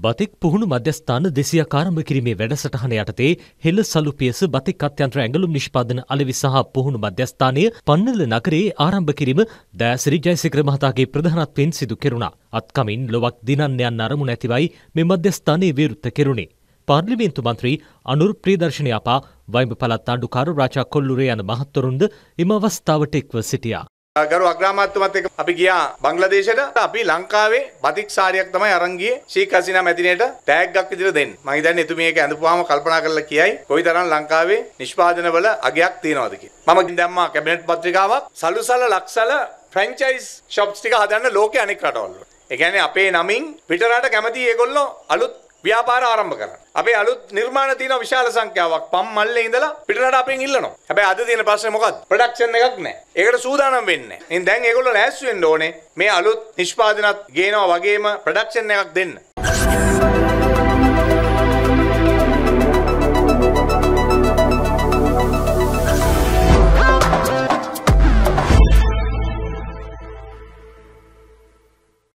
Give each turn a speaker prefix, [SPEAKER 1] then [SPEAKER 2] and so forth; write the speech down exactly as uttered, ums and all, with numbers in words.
[SPEAKER 1] Batik පුහුණු මධ්‍යස්ථාන දෙසියක් ආරම්භ කිරීමේ වැඩසටහන යටතේ හෙළ සලු පියස බතික් අත්‍යන්ත්‍ර ඇඟලුම් නිෂ්පාදන අලෙවි සහ පුහුණු මධ්‍යස්ථානය පන්නල නගරයේ ආරම්භ කිරීම දයාසිරි ජයසේකර මහතාගේ ප්‍රධානත්වයෙන් සිදු කෙරුණා. අත්කමින් ලොවක් දිනන්න යන අරමුණ ඇතිවයි මේ මධ්‍යස්ථානයේ විවෘත කෙරුණේ. පාර්ලිමේන්තු මන්ත්‍රී අනුර් ප්‍රියදර්ශනය අපා වයිඹ පළාත් ආණ්ඩුකාර රාජා කොල්ලුරේ යන මහත්වරුන්ද එම අවස්ථාවට එක්ව සිටියා.
[SPEAKER 2] ගරු අග්‍රාමාත්‍යමත් එක්ක අපි ගියා බංග්ලාදේශයට. අපි ලංකාවේ බතික් සාරියක් තමයි අරන් ගියේ ශේඛ් හසීනා මැතිණියට ටැග්ගක් විදිහට දෙන්න. මම හිතන්නේ එතුමිය ඒක ඇඳපුවාම කල්පනා කරලා කියයි කොයිතරම් ලංකාවේ නිෂ්පාදන වල අගයක් තියනවද කියලා. මම දැම්මා කැබිනට් පත්‍රිකාවක් සලුසල ලක්සල ෆ්‍රැන්චයිස් ෂොප්ස් ටික හදන්න ලෝකේ අනෙක් රටවල් වල. ඒ කියන්නේ අපේ නමින් පිටරට කැමති ඒගොල්ලෝ අලුත් ව්‍යාපාර ආරම්භ කරන්න. අපේ අලුත් නිර්මාණ තියෙන විශාල සංඛ්‍යාවක් පම් මල්ලේ ඉඳලා පිටරට අපෙන් ඉල්ලනවා. හැබැයි අද තියෙන ප්‍රශ්නේ මොකක්ද? ප්‍රොඩක්ෂන් එකක් නැහැ. ඒකට සූදානම් වෙන්නේ නැහැ. එහෙනම් දැන් ඒගොල්ලෝ ලෑස්ති වෙන්න ඕනේ මේ අලුත් නිෂ්පාදනත් ගේනවා වගේම ප්‍රොඩක්ෂන් එකක් දෙන්න.